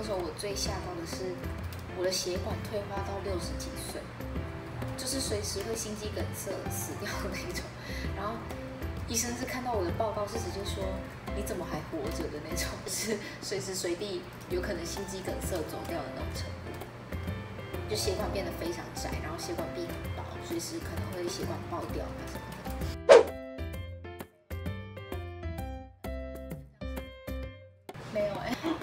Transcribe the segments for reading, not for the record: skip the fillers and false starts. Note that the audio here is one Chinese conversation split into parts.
时候我最吓到的是，我的血管退化到60几岁，就是随时会心肌梗塞死掉的那种。然后医生是看到我的报告是直接说你怎么还活着的那种，是随时随地有可能心肌梗塞走掉的那种程度。就血管变得非常窄，然后血管壁很薄，随时可能会血管爆掉啊什么的。没有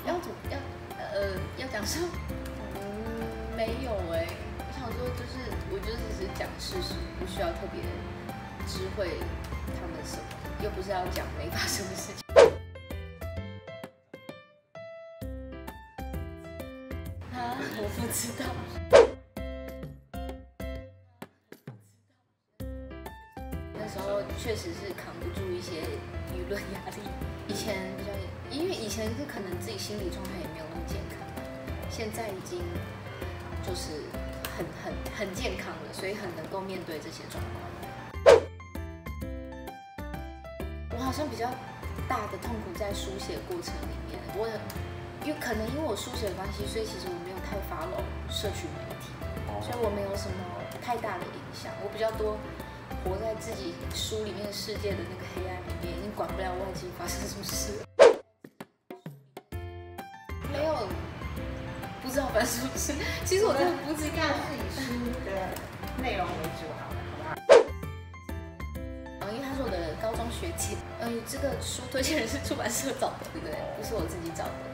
要讲什么？没有我想说我就是只是讲事实，不需要特别知会他们什么，又不是要讲没发生的事情。啊，我不知道。那时候确实是扛不住一些舆论压力。以前比较，因为以前是可能自己心理状态也没有那么健康，现在已经就是很健康了，所以很能够面对这些状况。我好像比较大的痛苦在书写过程里面，因为我书写的关系，所以其实我没有太 follow 社群媒体，所以我没有什么太大的影响。我比较多活在自己书里面的世界的那个黑暗里面，已经管不了外界发生什么事了。没有，不知道发生什么事。其实我真的不知道。 是以书的内容为主好了，好不好？ 因为她是我的高中学姐，这个书推荐人是出版社找的，对不对？不是我自己找的。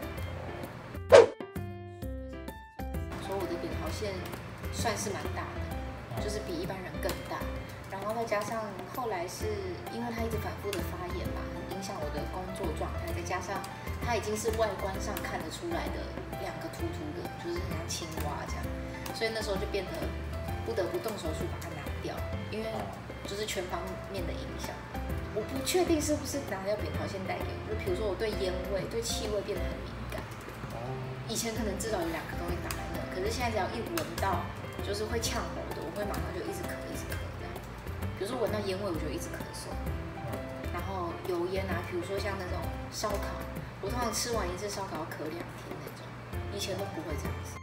说我的扁桃腺算是蛮大的，就是比一般人更大。然后再加上后来是因为它一直反复的发炎嘛，很影响我的工作状态，再加上它已经是外观上看得出来的2个凸凸的，就是很像青蛙这样，所以那时候就变得不得不动手术把它拿掉，因为就是全方面的影响。我不确定是不是拿掉扁桃腺带给我，就比如说我对烟味、对气味变得很敏感。以前可能至少有2个东西打在那，可是现在只要一闻到就是会呛喉的，我会马上就一直咳这样。比如说闻到烟味，我就一直咳嗽。然后油烟啊，比如说像那种烧烤，我通常吃完一次烧烤要咳2天那种，以前都不会这样子。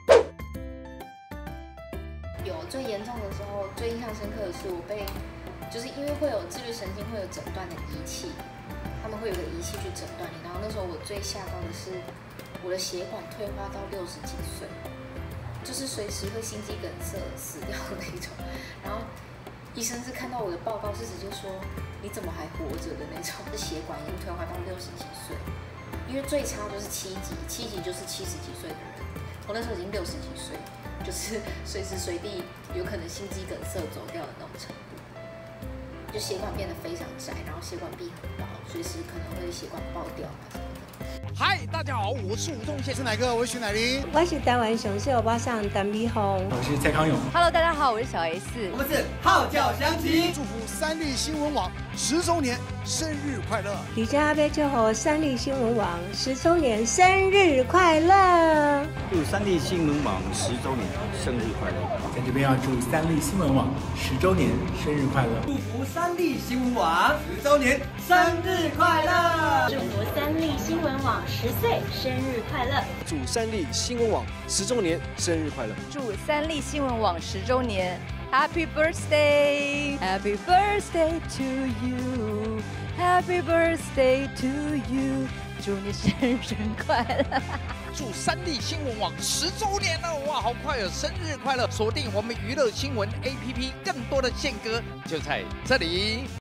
有最严重的时候，最印象深刻的是就是因为会有自律神经会有诊断的仪器，他们会有个仪器去诊断你。然后那时候我最吓到的是我的血管退化到60几岁，就是随时会心肌梗塞死掉的那种。然后医生是看到我的报告是直接说你怎么还活着的那种，是血管已经退化到60几岁，因为最差就是7级，7级就是70几岁的人，我那时候已经60几岁，就是随时随地有可能心肌梗塞走掉的那种程度，就血管变得非常窄，然后血管壁很薄，随时可能会血管爆掉啊什么的。 嗨，大家好，我是吴宗宪，是哪个？我是徐乃麟， 我是台湾上秀巴上陈美凤， 我是蔡康永。 Hello， 大家好，我是小 S， 我们是号角响起， 祝福三立新闻网10周年生日快乐！ 李家要祝福三立新闻网10周年生日快乐！ 祝三立新闻网10周年生日快乐！ 在这边要祝三立新闻网10周年生日快乐！祝福三立新闻网10周年生日快乐！ 祝福三立新闻网10岁生日快乐！ 祝三立新闻网10周年生日快乐！ 祝三立新闻网10周年 Happy Birthday Happy Birthday to you Happy Birthday to you 祝你生日快乐！ 祝三立新闻网10周年了，哇，好快哦！生日快乐！锁定我们娱乐新闻 APP， 更多的宪歌就在这里。